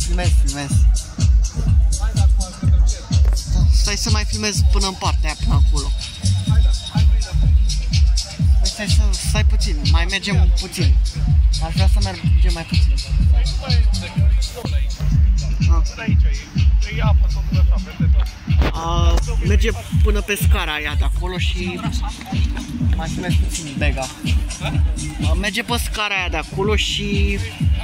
filmez. Stai să mai filmez până în partea aia, până acolo. Stai puțin, mai mergem puțin. Aș vrea să mergem mai puțin. Merge până pe scara aia de acolo și mai filmez puțin bega. Merge pe scara aia de acolo și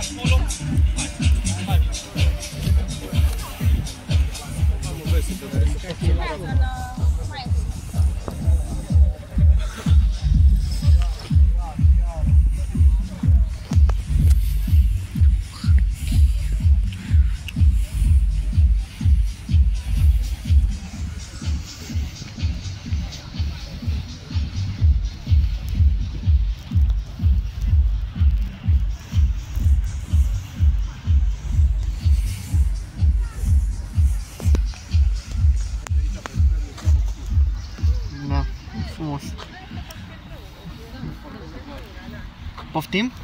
frumos. Poftim?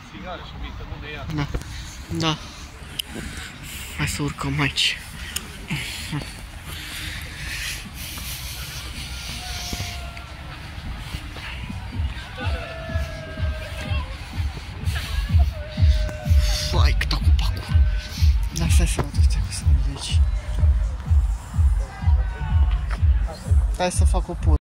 Da. Hai să urcăm aici. Fai cât cu pacul. Da, stai să mă duc să merg de aici. Hai să fac o poză.